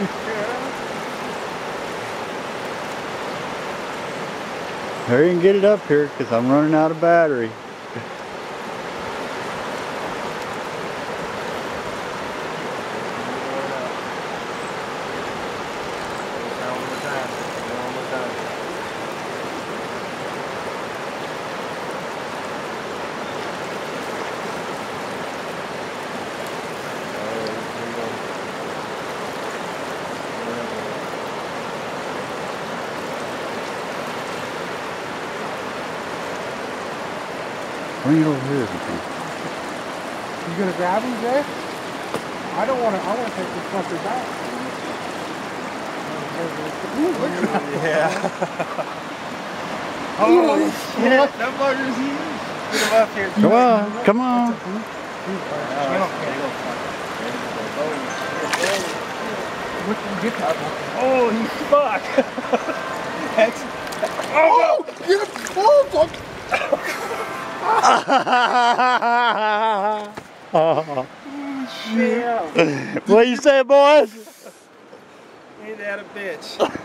Hurry and get it up here because I'm running out of battery. Bring it over here if you can. You gonna grab him, Jay? I want to take this fucker back. Yeah. Holy shit, that bugger's huge. Get him up here. Come on, come on. Oh, he's fucked. That's. Oh! Get him! Oh, fuck! What you say, boys? Ain't that a bitch?